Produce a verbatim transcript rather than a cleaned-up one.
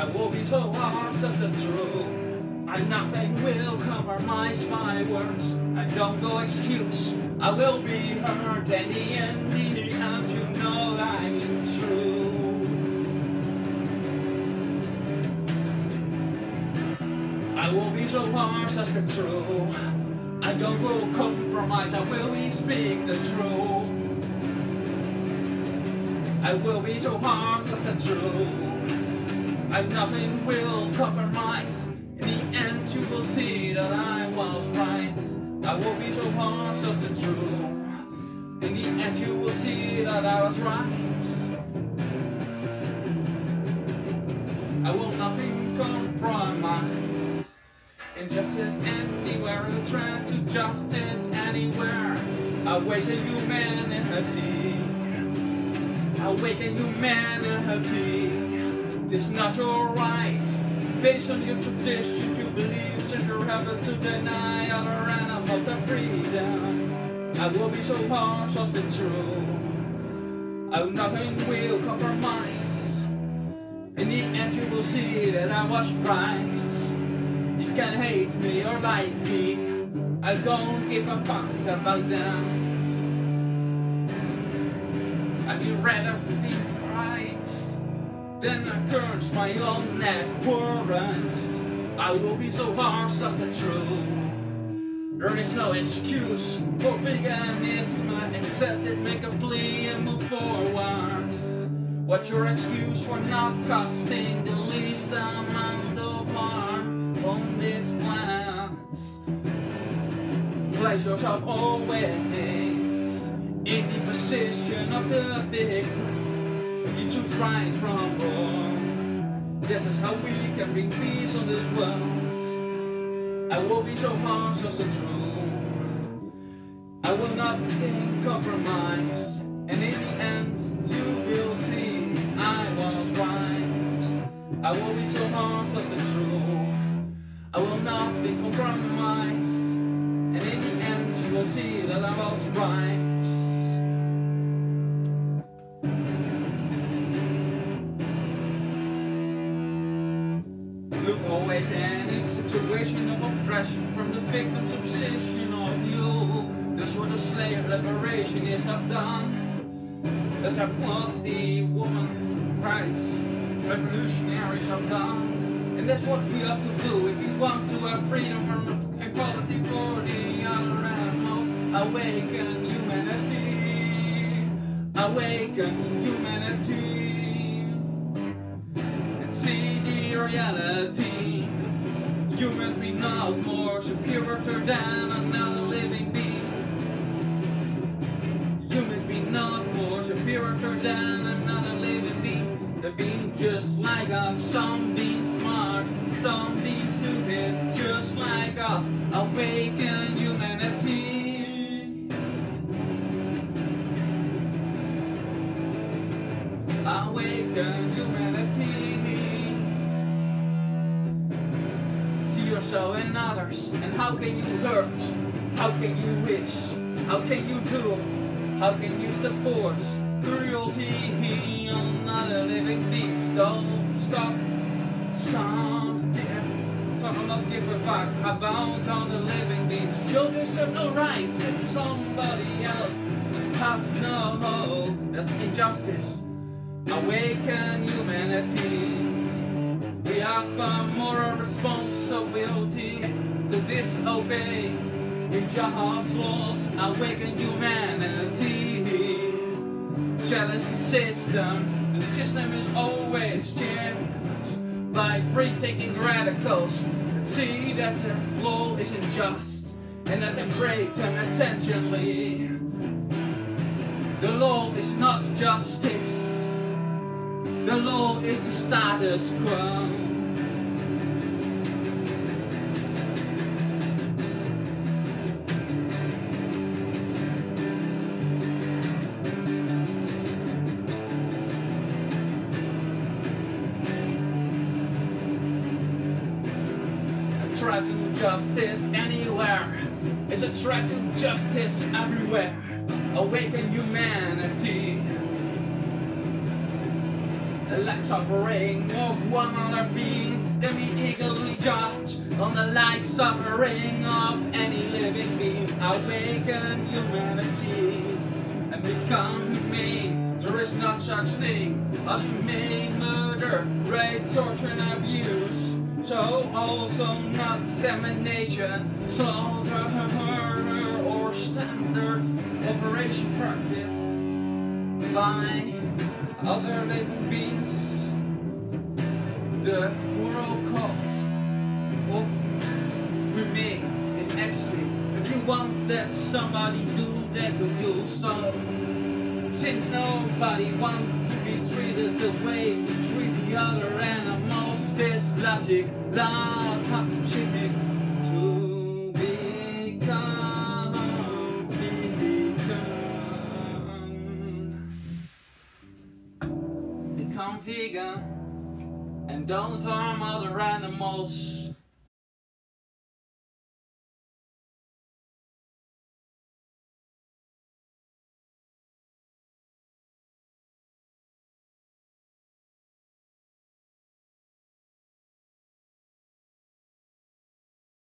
I will be so harsh as the truth, and nothing will compromise my words. I don't go excuse, I will be hurt. And the end, in the end, you know I'm true. I will be so harsh as the truth, I don't will compromise, I will be speak the truth. I will be so harsh as the truth, and nothing will compromise. In the end you will see that I was right. I will be so harsh as the truth, in the end you will see that I was right. I will nothing compromise. Injustice anywhere, a threat to justice anywhere. Awaken humanity, awaken humanity. It's not your right, based on your tradition, you believe that you're able to deny other animals their freedom. I will be so harsh as the truth, I nothing will compromise. In the end you will see that I was right. You can hate me or like me, I don't give a fuck about that. I'd be rather to be right than I curse my own abhorrence. I will be so harsh as the truth. There is no excuse for veganism, except it make a plea and move forwards. What's your excuse for not costing the least amount of harm on this planet? Place yourself always in the position of the victim. You choose right from wrong. This is how we can bring peace on this world. I will be so harsh as the truth, I will not think compromise. And in the end you will see I was right. I will be so harsh as the truth, I will not be compromised. And in the end you will see that I was right. Look always any situation of oppression from the victim's position of you. That's what the slave liberation is have done. That's what the woman rights revolutionaries have done. And that's what we have to do if we want to have freedom and equality for the other animals. Awaken humanity, awaken humanity, and see the reality. Humans be not more superior than another living being. Humans be not more superior than another living being. They're being just like us, some being smart, some being stupid, just like us. Awaken humanity. Awaken humanity. See yourself in others, and how can you hurt? How can you wish? How can you do? How can you support cruelty on other living beings? Don't stop, stop, yeah. Talk not give a fuck about other living beings. You just have no rights if somebody else have no hope. That's injustice. Awaken humanity. We have a moral responsibility to disobey injustice laws. Awaken humanity. Challenge the system. The system is always changed by free-taking radicals that see that the law is unjust and that they break them intentionally. The law is not justice. The law is the status quo. A threat to justice anywhere is a threat to justice everywhere. Awaken humanity. like suffering of one other being can be eagerly judged on the like suffering of any living being. Awaken humanity and become humane. There is not such thing as humane murder, rape, torture and abuse. So also not dissemination, slaughter, murder or standards operation practiced by other living beings. The moral cause of remain is actually if you want that somebody do that to you. So since nobody wants to be treated the way we treat the other animals, this logic love hygienic to become vegan. Become vegan and don't harm other animals.